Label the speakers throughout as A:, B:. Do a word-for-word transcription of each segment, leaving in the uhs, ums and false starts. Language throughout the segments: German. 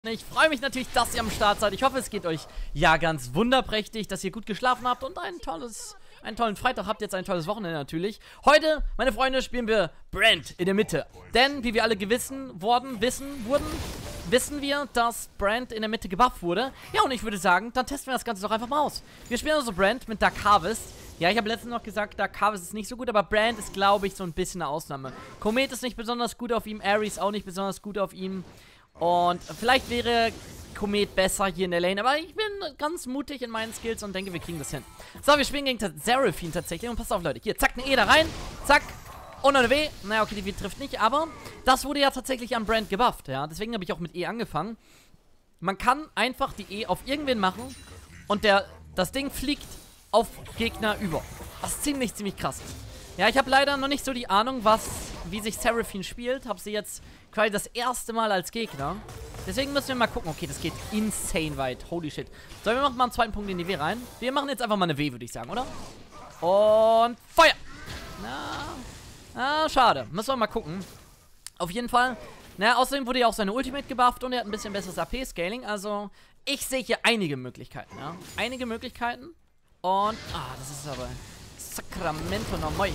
A: Ich freue mich natürlich, dass ihr am Start seid. Ich hoffe, es geht euch ja ganz wunderprächtig, dass ihr gut geschlafen habt und ein tolles, einen tollen Freitag habt, jetzt ein tolles Wochenende natürlich. Heute, meine Freunde, spielen wir Brand in der Mitte. Denn, wie wir alle gewissen worden, wissen, wurden, wissen wir, dass Brand in der Mitte gebufft wurde. Ja, und ich würde sagen, dann testen wir das Ganze doch einfach mal aus. Wir spielen also Brand mit Dark Harvest. Ja, ich habe letztens noch gesagt, Dark Harvest ist nicht so gut, aber Brand ist, glaube ich, so ein bisschen eine Ausnahme. Komet ist nicht besonders gut auf ihm, Ares auch nicht besonders gut auf ihm. Und vielleicht wäre Komet besser hier in der Lane, aber ich bin ganz mutig in meinen Skills und denke, wir kriegen das hin. So, wir spielen gegen Seraphine tatsächlich und passt auf, Leute. Hier, zack, eine E da rein, zack, und eine W. Naja, okay, die W trifft nicht, aber das wurde ja tatsächlich an Brand gebufft, ja. Deswegen habe ich auch mit E angefangen. Man kann einfach die E auf irgendwen machen und der, das Ding fliegt auf Gegner über. Was ziemlich, ziemlich krass ist. Ja, ich habe leider noch nicht so die Ahnung, was, wie sich Seraphine spielt. Habe sie jetzt quasi das erste Mal als Gegner. Deswegen müssen wir mal gucken. Okay, das geht insane weit. Holy shit. So, wir machen mal einen zweiten Punkt in die W rein. Wir machen jetzt einfach mal eine W, würde ich sagen, oder? Und Feuer! Na, na, schade. Müssen wir mal gucken. Auf jeden Fall. Na, außerdem wurde ja auch seine Ultimate gebufft und er hat ein bisschen besseres A P-Scaling. Also, ich sehe hier einige Möglichkeiten, ja. Einige Möglichkeiten. Und, ah, das ist aber Sacramento nochmal.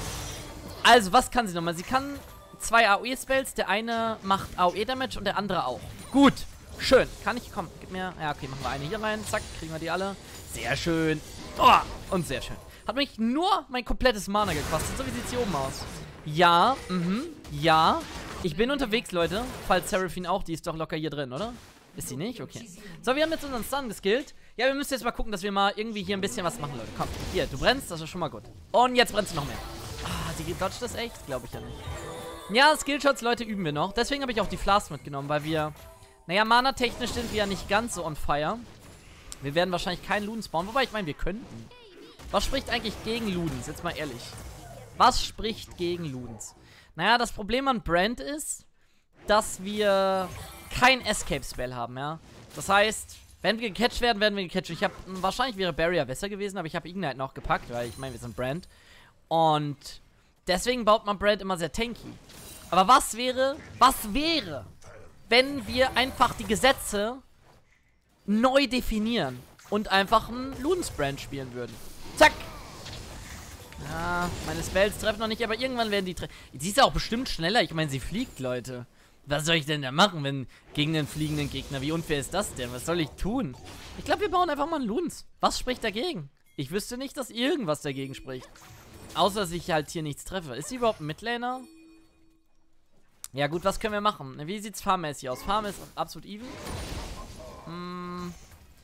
A: Also, was kann sie nochmal? Sie kann zwei A O E-Spells. Der eine macht A O E-Damage und der andere auch. Gut. Schön. Kann ich, komm, gib mir, ja, okay, machen wir eine hier rein. Zack, kriegen wir die alle. Sehr schön. Oh, und sehr schön. Hat mich nur mein komplettes Mana gekostet. So, wie sieht sie oben aus? Ja, mhm, ja. Ich bin unterwegs, Leute. Falls Seraphine auch, die ist doch locker hier drin, oder? Ist sie nicht? Okay. So, wir haben jetzt unseren Stun geskillt. Ja, wir müssen jetzt mal gucken, dass wir mal irgendwie hier ein bisschen was machen, Leute. Komm, hier, du brennst, das ist schon mal gut. Und jetzt brennst du noch mehr. Ah, sie dodgt das echt? Glaube ich ja nicht. Ja, Skillshots, Leute, üben wir noch. Deswegen habe ich auch die Flask mitgenommen, weil wir, naja, mana-technisch sind wir ja nicht ganz so on fire. Wir werden wahrscheinlich keinen Luden spawnen, wobei ich meine, wir könnten. Was spricht eigentlich gegen Ludens? Jetzt mal ehrlich. Was spricht gegen Ludens? Naja, das Problem an Brand ist, dass wir kein Escape-Spell haben, ja. Das heißt, wenn wir gecatcht werden, werden wir gecatcht. Ich habe, wahrscheinlich wäre Barrier besser gewesen, aber ich habe Ignite noch gepackt, weil ich meine, wir sind Brand. Und deswegen baut man Brand immer sehr tanky. Aber was wäre, was wäre, wenn wir einfach die Gesetze neu definieren und einfach einen Ludens Brand spielen würden? Zack! Ja, meine Spells treffen noch nicht, aber irgendwann werden die treffen. Sie ist ja auch bestimmt schneller. Ich meine, sie fliegt, Leute. Was soll ich denn da machen, wenn gegen einen fliegenden Gegner? Wie unfair ist das denn? Was soll ich tun? Ich glaube, wir bauen einfach mal einen Ludens. Was spricht dagegen? Ich wüsste nicht, dass irgendwas dagegen spricht. Außer, dass ich halt hier nichts treffe. Ist sie überhaupt ein Midlaner? Ja gut, was können wir machen? Wie sieht's farmmäßig aus? Farm ist absolut even. Hm.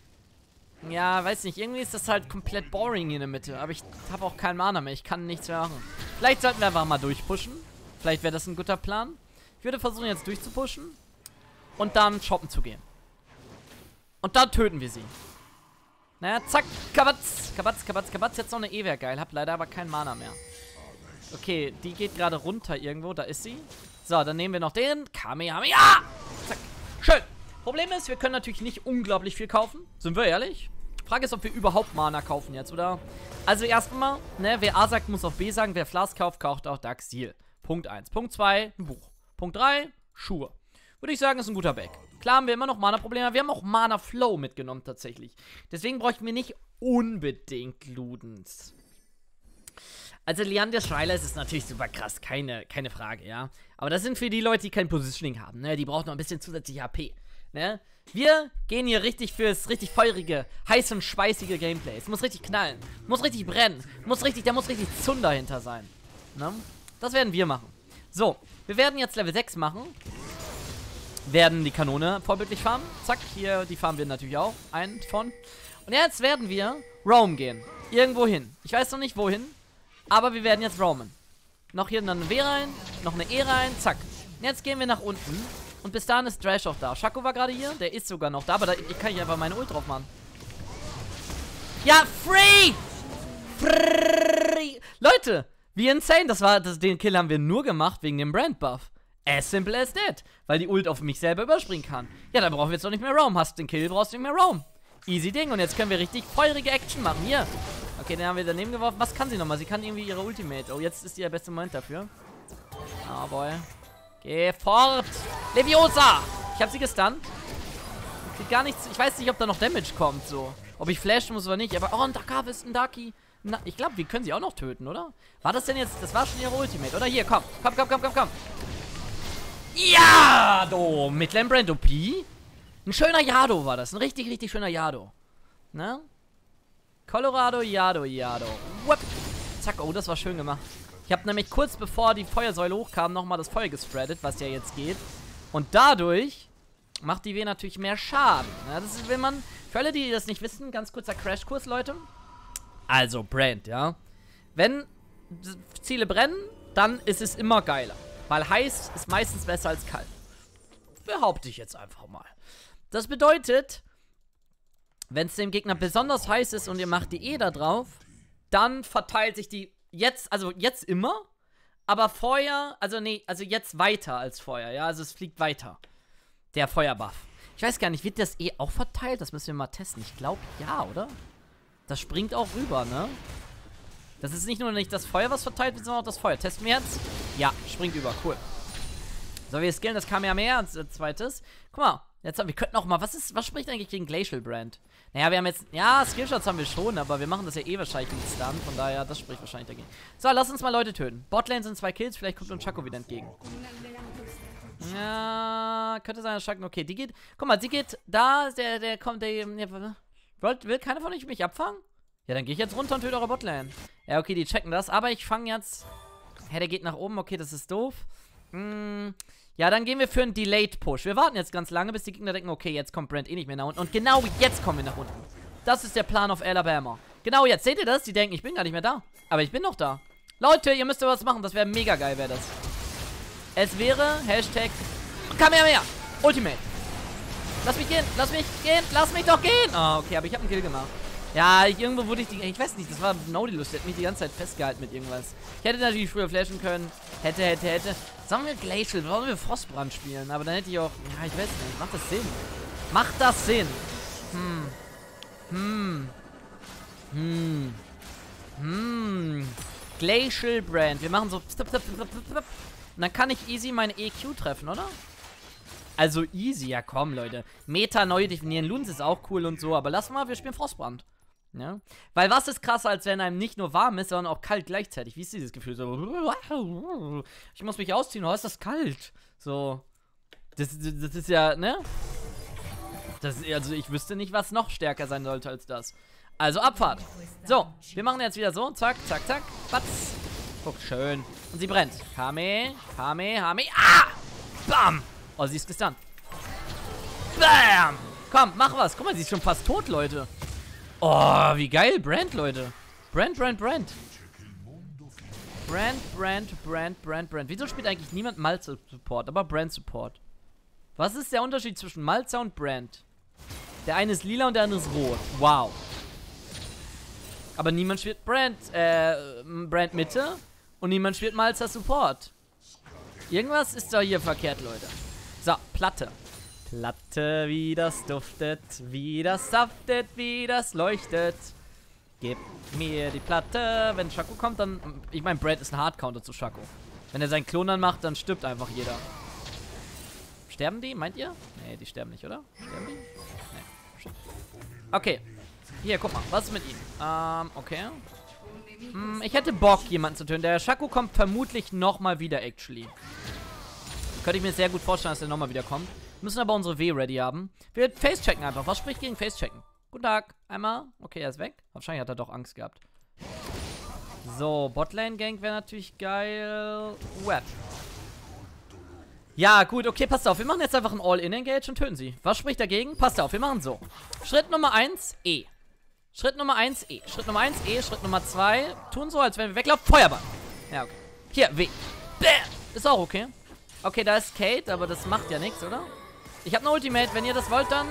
A: Ja, weiß nicht. Irgendwie ist das halt komplett boring hier in der Mitte. Aber ich habe auch keinen Mana mehr. Ich kann nichts mehr machen. Vielleicht sollten wir einfach mal durchpushen. Vielleicht wäre das ein guter Plan. Ich würde versuchen, jetzt durchzupushen. Und dann shoppen zu gehen. Und dann töten wir sie. Naja, zack. Kabatz. Kabatz, kabatz, kabatz. Jetzt noch eine E wäre geil. Hab leider aber kein Mana mehr. Okay, die geht gerade runter irgendwo. Da ist sie. So, dann nehmen wir noch den. Kamehameha. Zack. Schön. Problem ist, wir können natürlich nicht unglaublich viel kaufen. Sind wir ehrlich? Frage ist, ob wir überhaupt Mana kaufen jetzt, oder? Also erstmal, ne, wer A sagt, muss auch B sagen. Wer Flask kauft, kauft auch Dark Steel. Punkt eins. Punkt zwei, ein Buch. Punkt drei, Schuhe. Würde ich sagen, ist ein guter Back. Klar haben wir immer noch Mana-Probleme. Wir haben auch Mana-Flow mitgenommen, tatsächlich. Deswegen bräuchten wir nicht unbedingt Ludens. Also, Liander Schreiler ist natürlich super krass. Keine, keine Frage, ja. Aber das sind für die Leute, die kein Positioning haben, ne? Die brauchen noch ein bisschen zusätzliche H P, ne? Wir gehen hier richtig fürs richtig feurige, heiß und schweißige Gameplay. Es muss richtig knallen. Muss richtig brennen. Muss richtig, da muss richtig Zunder hinter sein. Ne? Das werden wir machen. So, wir werden jetzt Level sechs machen. Werden die Kanone vorbildlich farmen. Zack, hier, die farmen wir natürlich auch. Einen von. Und jetzt werden wir roam gehen. Irgendwo hin. Ich weiß noch nicht wohin. Aber wir werden jetzt roamen. Noch hier eine W rein. Noch eine E rein. Zack. Und jetzt gehen wir nach unten. Und bis dahin ist Thresh auch da. Shaco war gerade hier. Der ist sogar noch da. Aber da ich kann ich einfach meine Ult drauf machen. Ja, free! Free! Leute! Wie insane, das war, das, den Kill haben wir nur gemacht wegen dem Brand-Buff. As simple as that. Weil die Ult auf mich selber überspringen kann. Ja, dann brauchen wir jetzt doch nicht mehr Roam. Hast den Kill, brauchst du nicht mehr Roam. Easy Ding. Und jetzt können wir richtig feurige Action machen. Hier. Okay, den haben wir daneben geworfen. Was kann sie nochmal? Sie kann irgendwie ihre Ultimate. Oh, jetzt ist ihr bester Moment dafür. Oh, boy. Geh fort. Leviosa. Ich habe sie gestunt. Sieht gar nichts. Ich weiß nicht, ob da noch Damage kommt, so. Ob ich flashen muss oder nicht. Aber, oh, ein Darkharvest, ein Darky. Na, ich glaube, wir können sie auch noch töten, oder? War das denn jetzt, das war schon ihre Ultimate, oder? Hier, komm, komm, komm, komm, komm, komm. Ja, do, Midland Brand O P. Ein schöner Yado war das, ein richtig, richtig schöner Yado. Ne? Colorado, Yado, Yado. Wupp. Zack, oh, das war schön gemacht. Ich habe nämlich kurz bevor die Feuersäule hochkam, nochmal das Feuer gespreadet, was ja jetzt geht. Und dadurch macht die W natürlich mehr Schaden. Ja, das ist, wenn man, für alle, die das nicht wissen, ganz kurzer Crashkurs, Leute. Also, Brand, ja. Wenn Ziele brennen, dann ist es immer geiler. Weil heiß ist meistens besser als kalt. Behaupte ich jetzt einfach mal. Das bedeutet, wenn es dem Gegner besonders heiß ist und ihr macht die E da drauf, dann verteilt sich die jetzt, also jetzt immer, aber vorher, also nee, also jetzt weiter als vorher, ja, also es fliegt weiter. Der Feuerbuff. Ich weiß gar nicht, wird das E auch verteilt? Das müssen wir mal testen. Ich glaube, ja, oder? Das springt auch rüber, ne? Das ist nicht nur nicht das Feuer, was verteilt wird, sondern auch das Feuer. Testen wir jetzt. Ja, springt über, cool. So, wir skillen das Kamehameha als äh, zweites. Guck mal, jetzt haben wir könnten auch mal, was ist, was spricht eigentlich gegen Glacial Brand? Naja, wir haben jetzt, ja, Skillshots haben wir schon, aber wir machen das ja eh wahrscheinlich mit Stun, von daher, das spricht wahrscheinlich dagegen. So, lass uns mal Leute töten. Botlane sind zwei Kills, vielleicht kommt uns Shaco wieder entgegen. Ja, könnte sein, dass Shaco, okay, die geht, guck mal, sie geht da, der, der kommt, der, der will, will keiner von euch mich abfangen? Ja, dann gehe ich jetzt runter und töte eure Botlane. Ja, okay, die checken das, aber ich fange jetzt, hä, der geht nach oben, okay, das ist doof. Hm, ja, dann gehen wir für einen Delayed Push. Wir warten jetzt ganz lange, bis die Gegner denken, okay, jetzt kommt Brand eh nicht mehr nach unten. Und genau jetzt kommen wir nach unten. Das ist der Plan auf Alabama. Genau jetzt, seht ihr das? Die denken, ich bin gar nicht mehr da. Aber ich bin noch da. Leute, ihr müsst ja was machen, das wäre mega geil, wäre das. Es wäre, Hashtag, Kamehameha, Ultimate. Lass mich gehen, lass mich gehen, lass mich doch gehen. Ah, okay, aber ich habe einen Kill gemacht. Ja, ich, irgendwo wurde ich die, ich weiß nicht, das war Nautilus, der hat mich die ganze Zeit festgehalten mit irgendwas. Ich hätte natürlich früher flashen können, hätte, hätte, hätte. Sagen wir Glacial, wollen wir Frostbrand spielen, aber dann hätte ich auch, ja, ich weiß nicht, macht das Sinn? Macht das Sinn? Hm. Hm. Hm. Hm. Glacial Brand, wir machen so, und dann kann ich easy meine E Q treffen, oder? Also easy, ja komm, Leute. Meta neu definieren, Luns ist auch cool und so, aber lass mal, wir spielen Frostbrand. Ja? Weil was ist krasser, als wenn einem nicht nur warm ist, sondern auch kalt gleichzeitig? Wie ist dieses Gefühl? So, ich muss mich ausziehen, oh, ist das kalt? So. Das, das ist ja, ne? Das, also ich wüsste nicht, was noch stärker sein sollte als das. Also Abfahrt. So, wir machen jetzt wieder so. Zack, zack, zack. Batz. Guck, schön. Und sie brennt. Kame, Kame, Hame. Ah! Bam! Oh, sie ist gestunt. Bam! Komm, mach was. Guck mal, sie ist schon fast tot, Leute. Oh, wie geil. Brand, Leute. Brand, Brand, Brand. Brand, Brand, Brand, Brand, Brand. Wieso spielt eigentlich niemand Malzer Support, aber Brand Support? Was ist der Unterschied zwischen Malzer und Brand? Der eine ist lila und der andere ist rot. Wow. Aber niemand spielt Brand, äh, Brand Mitte und niemand spielt Malzer Support. Irgendwas ist da hier verkehrt, Leute. So, Platte. Platte, wie das duftet, wie das saftet, wie das leuchtet. Gib mir die Platte. Wenn Shaco kommt, dann... Ich meine, Brand ist ein Hardcounter zu Shaco. Wenn er seinen Klon dann macht, dann stirbt einfach jeder. Sterben die, meint ihr? Nee, die sterben nicht, oder? Sterben die? Nee. Okay. Hier, guck mal. Was ist mit ihm? Ähm, okay. Hm, ich hätte Bock, jemanden zu töten. Der Shaco kommt vermutlich nochmal wieder, actually. Könnte ich mir sehr gut vorstellen, dass er nochmal wieder kommt. Müssen aber unsere W ready haben. Wir Face-checken einfach. Was spricht gegen Face-checken? Guten Tag. Einmal. Okay, er ist weg. Wahrscheinlich hat er doch Angst gehabt. So, Botlane-Gank wäre natürlich geil. Web. Ja, gut, okay, passt auf. Wir machen jetzt einfach ein All-In-Engage und töten sie. Was spricht dagegen? Passt auf, wir machen so. Schritt Nummer eins, E. Schritt Nummer eins, E. Schritt Nummer eins, E. Schritt Nummer zwei, tun so, als wenn wir weglaufen. Feuerball. Ja, okay. Hier, W. Bäm. Ist auch okay. Okay, da ist Kate, aber das macht ja nichts, oder? Ich habe eine Ultimate. Wenn ihr das wollt, dann...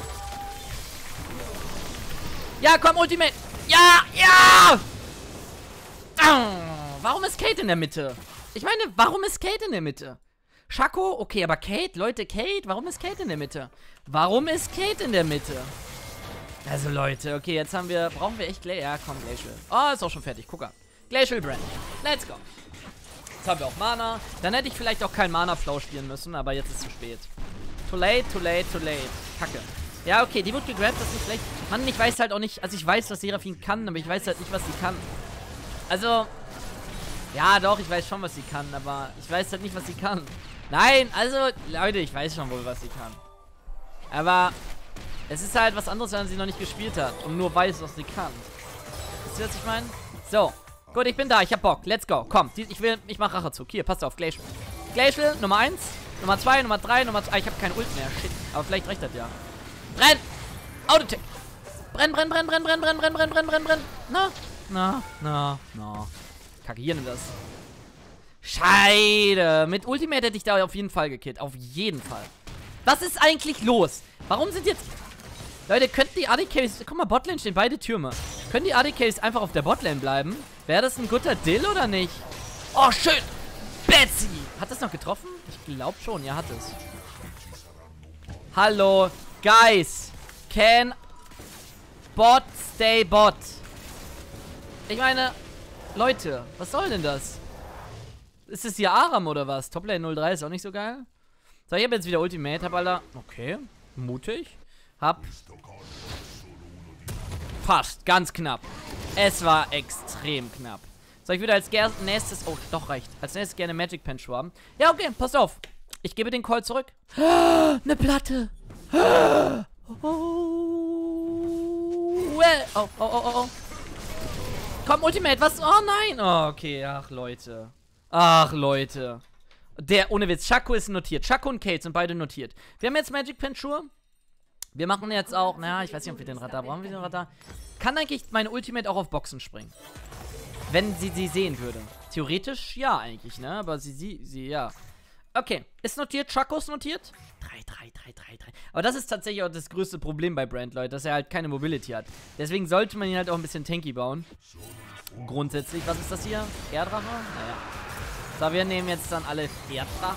A: Ja, komm, Ultimate. Ja, ja! Oh, warum ist Kate in der Mitte? Ich meine, warum ist Kate in der Mitte? Shaco? Okay, aber Kate, Leute, Kate, warum ist Kate in der Mitte? Warum ist Kate in der Mitte? Also, Leute, okay, jetzt haben wir... Brauchen wir echt Glacial? Ja, komm, Glacial. Oh, ist auch schon fertig. Guck an. Glacial Brand. Let's go. Jetzt haben wir auch Mana. Dann hätte ich vielleicht auch keinen Mana-Flow spielen müssen, aber jetzt ist es zu spät. Too late, too late, too late. Kacke. Ja, okay, die wird gegrabt, das ist nicht schlecht. Mann, ich weiß halt auch nicht, also ich weiß, was Seraphine kann, aber ich weiß halt nicht, was sie kann. Also, ja doch, ich weiß schon, was sie kann, aber ich weiß halt nicht, was sie kann. Nein, also, Leute, ich weiß schon wohl, was sie kann. Aber es ist halt was anderes, wenn sie noch nicht gespielt hat und nur weiß, was sie kann. Wisst ihr, was ich meine? So, gut, ich bin da, ich hab Bock, let's go. Komm, die, ich will, ich mach Rachezug. Hier, passt auf, Glacial. Glacial, Nummer eins, Nummer zwei, Nummer drei, Nummer zwei. Ich habe kein Ult mehr, shit. Aber vielleicht reicht das ja. Brenn! Autotick! Brenn, brenn, brenn, brenn, brenn, brenn, brenn, brenn, brenn, brenn, brenn. Na, na, na, na. Kacke, hier nimm das. Scheide. Mit Ultimate hätte ich da auf jeden Fall gekillt. Auf jeden Fall. Was ist eigentlich los? Warum sind jetzt... Leute, könnten die A D Carries... Guck mal, Botlane stehen beide Türme. Können die A D Carries einfach auf der Botlane bleiben? Wäre das ein guter Dill oder nicht? Oh, schön. Betsy. Hat das noch getroffen? Ich glaube schon, ja, hat es. Hallo. Guys. Can Bot stay Bot? Ich meine... Leute, was soll denn das? Ist es hier Aram oder was? Toplane null drei ist auch nicht so geil. So, ich habe jetzt wieder Ultimate. Hab Alter. Okay. Mutig. Hab. Fast. Ganz knapp. Es war extrem knapp. So, ich würde als nächstes. Oh, doch reicht. Als nächstes gerne Magic Pen haben. Ja, okay. Passt auf. Ich gebe den Call zurück. Eine Platte. Oh, oh, oh, oh, oh. Komm, Ultimate, was? Oh nein! Oh, okay, ach Leute. Ach Leute. Der, ohne Witz, Shaco ist notiert. Shaco und Kate sind beide notiert. Wir haben jetzt Magic Pensure. Wir machen jetzt auch, naja, ich weiß nicht, ob wir den Radar brauchen. Wir den Radar. Kann eigentlich meine Ultimate auch auf Boxen springen? Wenn sie sie sehen würde. Theoretisch ja eigentlich, ne? Aber sie, sie, sie, ja. Okay, ist notiert, Shaco ist notiert. drei, drei, drei, drei, drei. Aber das ist tatsächlich auch das größte Problem bei Brand, Leute, dass er halt keine Mobility hat. Deswegen sollte man ihn halt auch ein bisschen tanky bauen. Grundsätzlich. Was ist das hier? Erddrache? Naja. So, wir nehmen jetzt dann alle Erddrachen.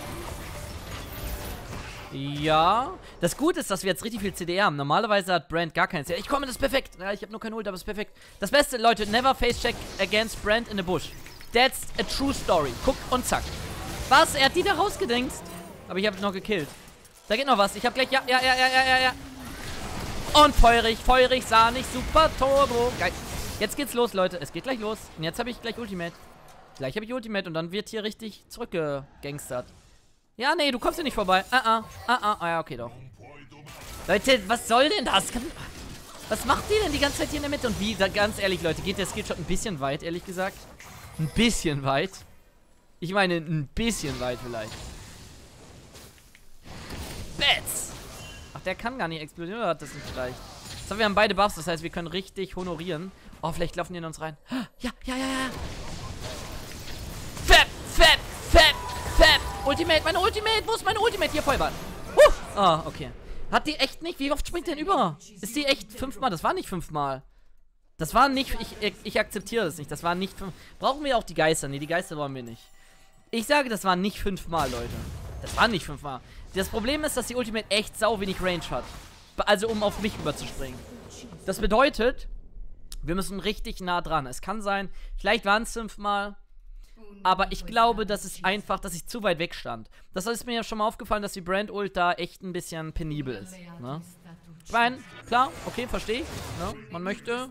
A: Ja. Das Gute ist, dass wir jetzt richtig viel C D R haben. Normalerweise hat Brand gar keinen C D R. Ich komme, das ist perfekt. Ja, ich habe nur kein Ult, aber es ist perfekt. Das Beste, Leute, never face check against Brand in the bush. That's a true story. Guck und zack. Was? Er hat die da rausgedingst. Aber ich habe noch gekillt. Da geht noch was. Ich habe gleich... Ja, ja, ja, ja, ja, ja, ja. Und feurig, feurig, sahnig, super Turbo. Geil. Jetzt geht's los, Leute. Es geht gleich los. Und jetzt habe ich gleich Ultimate. Gleich habe ich Ultimate und dann wird hier richtig zurückgegangstert. Ja, nee, du kommst hier nicht vorbei. Ah, ah, ah, ah. Ah, ja, okay, doch. Leute, was soll denn das? Kann, was macht die denn die ganze Zeit hier in der Mitte? Und wie, da, ganz ehrlich, Leute, geht der Skillshot ein bisschen weit, ehrlich gesagt. Ein bisschen weit. Ich meine, ein bisschen weit vielleicht. Bats! Ach, der kann gar nicht explodieren, oder hat das nicht gereicht? So, wir haben beide Buffs, das heißt, wir können richtig honorieren. Oh, vielleicht laufen die in uns rein. Ja, ja, ja, ja. Fab, fab, fab, fab. Ultimate, meine Ultimate. Wo ist meine Ultimate? Hier, Feuerball. Huh. Ah, okay. Hat die echt nicht? Wie oft springt der denn über? Ist die echt fünfmal? Das war nicht fünfmal. Das war nicht, ich, ich, ich akzeptiere das nicht. Das war nicht fünf. Brauchen wir auch die Geister? Nee, die Geister brauchen wir nicht. Ich sage, das war nicht fünfmal, Leute. Das war nicht fünfmal. Das Problem ist, dass die Ultimate echt sau wenig Range hat. Also, um auf mich überzuspringen. Das bedeutet, wir müssen richtig nah dran. Es kann sein, vielleicht waren es fünfmal. Aber ich glaube, dass es einfach, dass ich zu weit weg stand. Das ist mir ja schon mal aufgefallen, dass die Brand Ult da echt ein bisschen penibel ist. Ne? Ich meine, klar, okay, verstehe ich. Ne? Man möchte...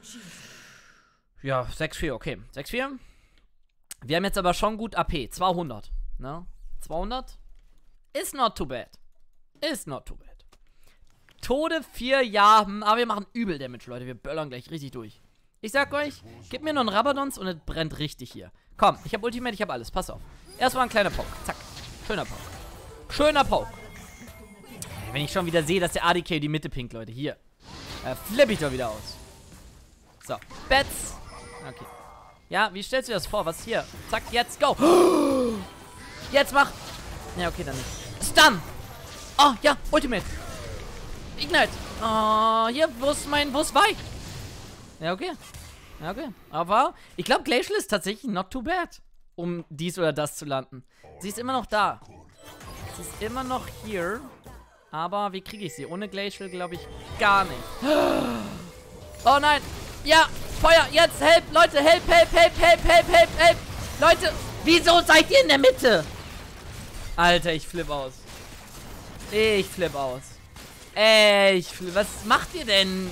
A: Ja, sechs vier, okay. sechs vier. Wir haben jetzt aber schon gut A P. zweihundert. Ne? zweihundert? Is not too bad. Is not too bad. Tode vier, ja. Aber wir machen übel Damage, Leute. Wir böllern gleich richtig durch. Ich sag euch, gebt mir nur einen Rabadons und es brennt richtig hier. Komm, ich habe Ultimate, ich habe alles. Pass auf. Erstmal ein kleiner Poke. Zack. Schöner Poke. Schöner Poke. Wenn ich schon wieder sehe, dass der A D K die Mitte pinkt, Leute. Hier. Äh, flippe ich doch wieder aus. So. Bats. Okay. Ja, wie stellst du dir das vor? Was hier? Zack, jetzt, go. Jetzt mach. Ja, okay, dann nicht. Stun. Oh, ja, Ultimate. Ignite. Oh, hier, wo ist mein, wo ist Weich? Ja, okay. Ja, okay. Aber ich glaube, Glacial ist tatsächlich not too bad, um dies oder das zu landen. Sie ist immer noch da. Sie ist immer noch hier. Aber wie kriege ich sie? Ohne Glacial glaube ich gar nicht. Oh nein. Ja, Feuer. Jetzt, help, Leute. Help, help, help, help, help, help, help. Leute, wieso seid ihr in der Mitte? Alter, ich flippe aus. Ich flippe aus. Ey, ich, was macht ihr denn?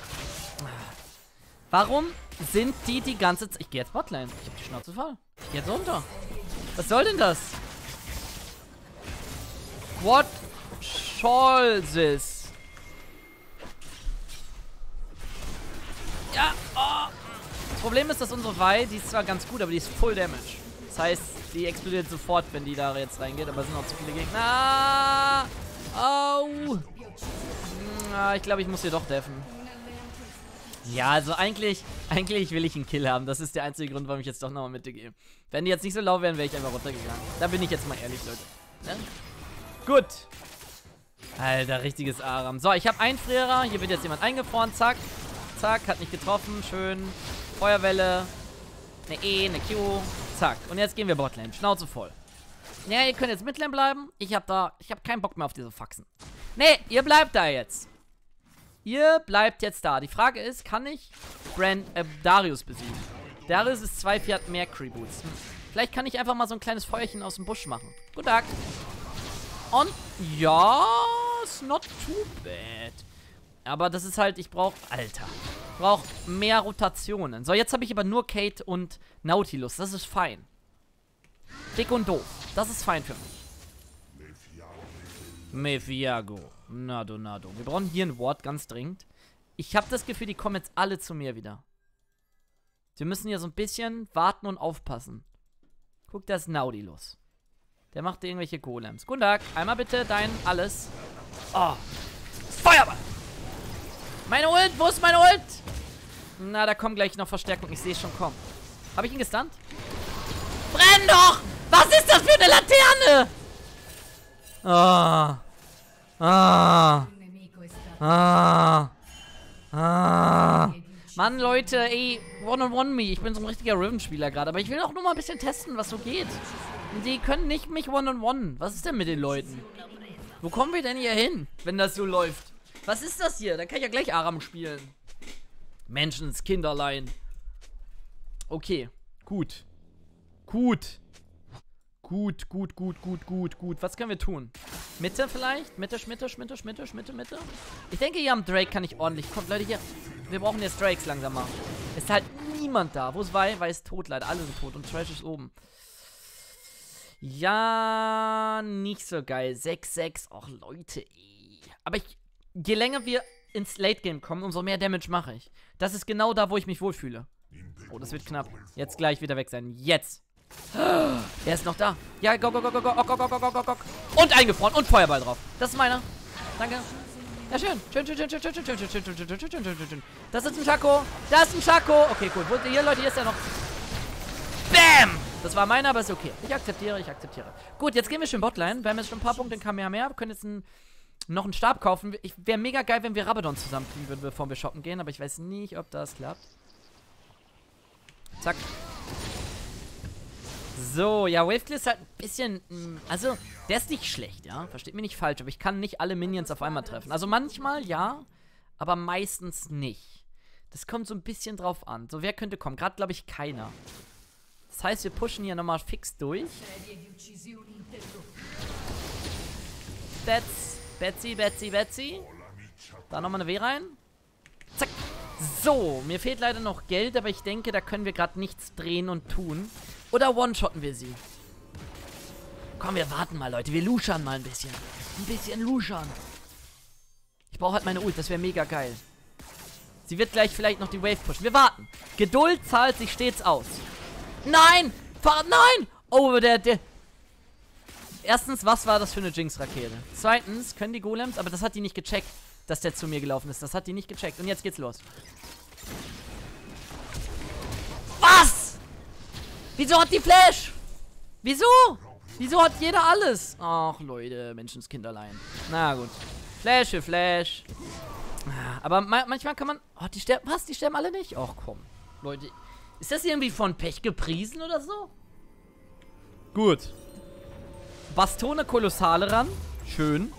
A: Warum sind die die ganze Zeit... Ich gehe jetzt Botlane. Ich hab die Schnauze voll. Ich geh jetzt runter. Was soll denn das? What shall this? Ja, oh. Das Problem ist, dass unsere Vi, die ist zwar ganz gut, aber die ist Full Damage. Das heißt, die explodiert sofort, wenn die da jetzt reingeht, aber es sind noch zu viele Gegner. Au! Na, ich glaube, ich muss hier doch deffen. Ja, also eigentlich, eigentlich will ich einen Kill haben. Das ist der einzige Grund, warum ich jetzt doch nochmal Mitte gehe. Wenn die jetzt nicht so lau wären, wäre ich einfach runtergegangen. Da bin ich jetzt mal ehrlich, Leute. Ja? Gut. Alter, richtiges Aram. So, ich habe einen Frierer. Hier wird jetzt jemand eingefroren. Zack. Zack, hat nicht getroffen. Schön. Feuerwelle. Eine E, eine Q. Zack. Und jetzt gehen wir Botlane. Schnauze voll. Ja, ihr könnt jetzt Midlane bleiben. Ich habe da, ich habe keinen Bock mehr auf diese Faxen. Nee, ihr bleibt da jetzt. Ihr bleibt jetzt da. Die Frage ist, kann ich Brand, äh, Darius besiegen? Darius ist zwei, vier, hat mehr Crew-Boots. Hm. Vielleicht kann ich einfach mal so ein kleines Feuerchen aus dem Busch machen. Guten Tag. Und ja, ist not too bad. Aber das ist halt, ich brauche, Alter, ich brauche mehr Rotationen. So, jetzt habe ich aber nur Kate und Nautilus. Das ist fein. Dick und doof. Das ist fein für mich. Mephiago. Nado, nado. Wir brauchen hier ein Ward ganz dringend. Ich habe das Gefühl, die kommen jetzt alle zu mir wieder. Wir müssen hier so ein bisschen warten und aufpassen. Guck, da ist Nautilus. Der macht irgendwelche Golems. Guten Tag. Einmal bitte dein alles. Oh. Feuerball. Meine Ult. Wo ist meine Ult? Na, da kommt gleich noch Verstärkung. Ich sehe schon kommen. Habe ich ihn gestunt? Brenn doch! Was ist das für eine Laterne? Ah. Ah. Ah. Ah. Mann, Leute, ey, One-on-One-Me. Ich bin so ein richtiger Riven-Spieler gerade, aber ich will auch nur mal ein bisschen testen, was so geht. Die können nicht mich One-on-One. Was ist denn mit den Leuten? Wo kommen wir denn hier hin, wenn das so läuft? Was ist das hier? Da kann ich ja gleich Aram spielen. Menschenskinderlein. Okay, gut. Gut. Gut, gut, gut, gut, gut, gut. Was können wir tun? Mitte vielleicht? Mitte, Mitte, Mitte, Mitte, Mitte, Mitte. Ich denke, hier am Drake kann ich ordentlich. Kommt, Leute, hier. Wir brauchen jetzt Drakes langsam mal. Ist halt niemand da. Wo ist Vi? Vi ist tot, leider. Alle sind tot und Trash ist oben. Ja, nicht so geil. sechs sechs. Och, Leute, ey. Aber ich, je länger wir ins Late Game kommen, umso mehr Damage mache ich. Das ist genau da, wo ich mich wohlfühle. Oh, das wird knapp. Jetzt gleich wieder weg sein. Jetzt. Er ist noch da. Ja, go, go, go, go, go, go, go, go, go, go, go. Und eingefroren und Feuerball drauf. Das ist meiner. Danke. Ja, schön. Schön, schön, schön, schön, schön, schön, schön, schön, schön, schön, schön, schön, schön, schön, schön. Das ist ein Chaco. Das ist ein Chaco. Okay, cool. Hier, Leute, hier ist er noch. Bam! Das war meiner, aber ist okay. Ich akzeptiere, ich akzeptiere. Gut, jetzt gehen wir schön Botlane. Wir haben jetzt schon ein paar Punkte in Kamehameha. Wir können jetzt ein, noch einen Stab kaufen. Ich wäre mega geil, wenn wir Rabadon zusammenkriegen würden, bevor wir shoppen gehen. Aber ich weiß nicht, ob das klappt. Zack. So, ja, Waveclear ist halt ein bisschen, mh, also, der ist nicht schlecht, ja, versteht mich nicht falsch, aber ich kann nicht alle Minions auf einmal treffen. Also manchmal, ja, aber meistens nicht. Das kommt so ein bisschen drauf an. So, wer könnte kommen? Gerade, glaube ich, keiner. Das heißt, wir pushen hier nochmal fix durch. Betsy, Betsy, Betsy, Betsy. Da nochmal eine W rein. Zack. So, mir fehlt leider noch Geld, aber ich denke, da können wir gerade nichts drehen und tun. Oder one-shotten wir sie. Komm, wir warten mal, Leute. Wir luschern mal ein bisschen. Ein bisschen luschern. Ich brauche halt meine Ult. Das wäre mega geil. Sie wird gleich vielleicht noch die Wave pushen. Wir warten. Geduld zahlt sich stets aus. Nein! Fahr nein! Oh, der, der... Erstens, was war das für eine Jinx-Rakete? Zweitens, können die Golems... Aber das hat die nicht gecheckt, dass der zu mir gelaufen ist. Das hat die nicht gecheckt. Und jetzt geht's los. Was? Wieso hat die Flash? Wieso? Wieso hat jeder alles? Ach, Leute, Menschenskinderlein. Na gut. Flash für Flash. Aber ma manchmal kann man... Oh, die sterben... Was? Die sterben alle nicht? Ach, komm. Leute, ist das irgendwie von Pech gepriesen oder so? Gut. Bastone Kolossale ran. Schön.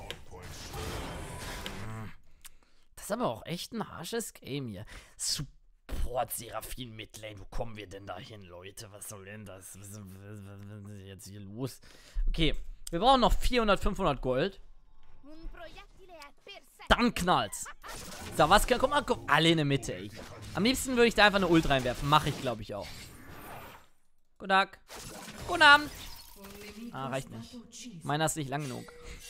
A: Das ist aber auch echt ein harsches Game hier. Support Seraphine Midlane. Wo kommen wir denn da hin, Leute? Was soll denn das? Was ist jetzt hier los? Okay. Wir brauchen noch vierhundert, fünfhundert Gold. Dann knallt's. So, was kann... Guck mal, guck. Alle in der Mitte, ey. Am liebsten würde ich da einfach eine Ult reinwerfen. Mache ich, glaube ich, auch. Guten Tag. Guten Abend. Ah, reicht nicht. Meiner ist nicht lang genug.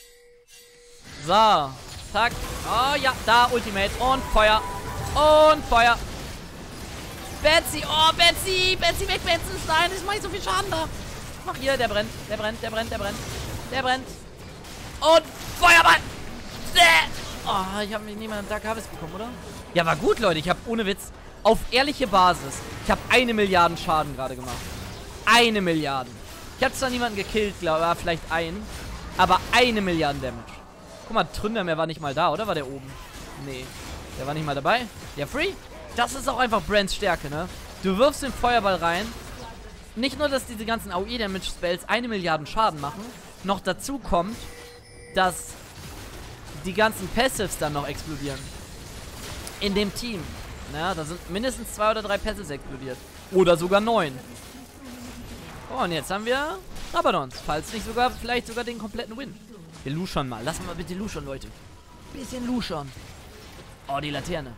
A: So. Zack. Oh, ja. Da, Ultimate. Und Feuer. Und Feuer. Betsy. Oh, Betsy. Betsy weg, Betsy. Nein, das macht so viel Schaden da. Mach hier. Der brennt. Der brennt. Der brennt. Der brennt. Der brennt. Und Feuerball. Oh, ich habe mich niemand Dark Harvest bekommen, oder? Ja, war gut, Leute. Ich habe ohne Witz auf ehrliche Basis. Ich habe eine Milliarde Schaden gerade gemacht. Eine Milliarde. Ich habe zwar niemanden gekillt, glaube ich. Vielleicht einen. Aber eine Milliarde Damage. Guck mal, Tründermeer war nicht mal da, oder? War der oben? Nee. Der war nicht mal dabei. Ja, free. Das ist auch einfach Brands Stärke, ne? Du wirfst den Feuerball rein. Nicht nur, dass diese ganzen A O E-Damage-Spells eine Milliarde Schaden machen. Noch dazu kommt, dass die ganzen Passives dann noch explodieren. In dem Team. Na, da sind mindestens zwei oder drei Passives explodiert. Oder sogar neun. Oh, und jetzt haben wir Rabadons. Falls nicht sogar, vielleicht sogar den kompletten Win. Wir luschern mal. Lassen wir bitte luschern, Leute. Bisschen luschern. Oh, die Laterne.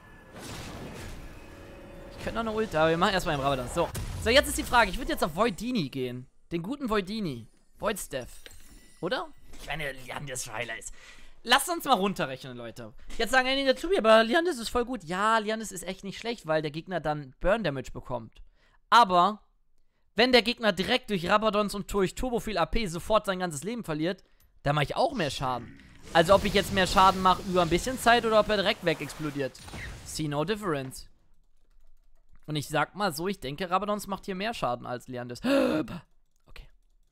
A: Ich könnte noch eine Ult, aber wir machen erstmal einen Rabadons. So. So, jetzt ist die Frage. Ich würde jetzt auf Voidini gehen. Den guten Voidini. Voidstaff. Oder? Ich meine, Liandis Heiler ist. Lasst uns mal runterrechnen, Leute. Jetzt sagen einige dazu, aber Liandis ist voll gut. Ja, Liandis ist echt nicht schlecht, weil der Gegner dann Burn Damage bekommt. Aber wenn der Gegner direkt durch Rabadons und durch Turbo viel A P sofort sein ganzes Leben verliert, dann mache ich auch mehr Schaden. Also ob ich jetzt mehr Schaden mache über ein bisschen Zeit oder ob er direkt weg explodiert. See no difference. Und ich sag mal so, ich denke, Rabadons macht hier mehr Schaden als Liandis. Okay.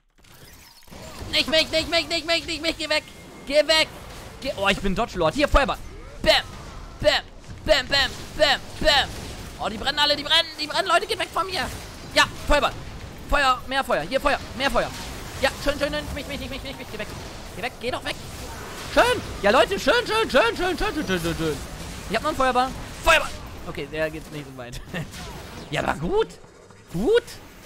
A: Nicht mich, nicht mich, nicht mich, nicht mich, geh weg. Geh weg. Geh. Oh, ich bin Dodge Lord. Hier, Feuerball. Bam. Bam. Bam, bam, bam, bam. Oh, die brennen alle, die brennen, die brennen. Leute, geht weg von mir. Ja, Feuerball. Feuer, mehr Feuer. Hier, Feuer, mehr Feuer. Ja, schön, schön, schön. Mich, mich, mich, mich, mich, mich. Geh weg. Geh weg, geh doch weg. Schön. Ja, Leute, schön, schön, schön, schön, schön, schön, schön, schön. Ich hab noch einen Feuerball. Feuerball. Okay, der geht nicht so weit. Ja, aber gut. Gut.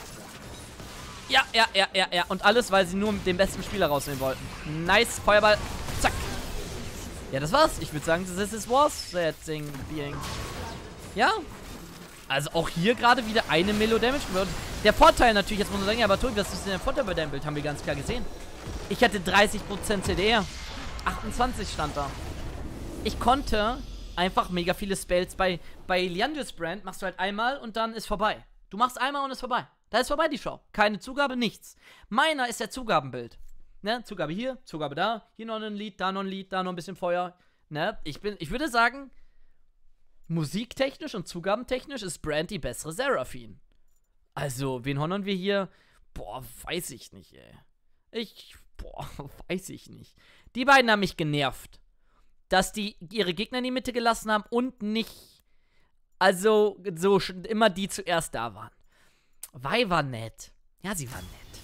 A: Ja, ja, ja, ja, ja. Und alles, weil sie nur den besten Spieler rausnehmen wollten. Nice, Feuerball. Zack. Ja, das war's. Ich würde sagen, this is was that thing being. Ja. Also auch hier gerade wieder eine Milo Damage. Der Vorteil natürlich, jetzt muss man sagen, ja, aber Tobi, was ist denn der Vorteil bei deinem Bild? Haben wir ganz klar gesehen. Ich hatte dreißig Prozent C D R. achtundzwanzig stand da. Ich konnte einfach mega viele Spells. Bei, bei Liandis Brand machst du halt einmal und dann ist vorbei. Du machst einmal und ist vorbei. Da ist vorbei die Show. Keine Zugabe, nichts. Meiner ist der Zugabenbild. Ne? Zugabe hier, Zugabe da. Hier noch ein Lied, da noch ein Lied, da noch ein bisschen Feuer. Ne? Ich bin, ich würde sagen, musiktechnisch und zugabentechnisch ist Brand die bessere Seraphine. Also, wen honern wir hier? Boah, weiß ich nicht, ey. Ich, boah, weiß ich nicht. Die beiden haben mich genervt. Dass die ihre Gegner in die Mitte gelassen haben und nicht, also, so immer die zuerst da waren. Vi war nett. Ja, sie war nett.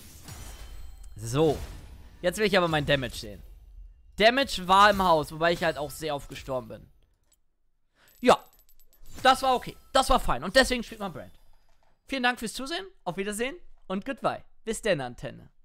A: So. Jetzt will ich aber mein Damage sehen. Damage war im Haus, wobei ich halt auch sehr oft gestorben bin. Ja. Das war okay. Das war fein. Und deswegen spielt man Brand. Vielen Dank fürs Zusehen. Auf Wiedersehen und goodbye. Bis denn, Antenne.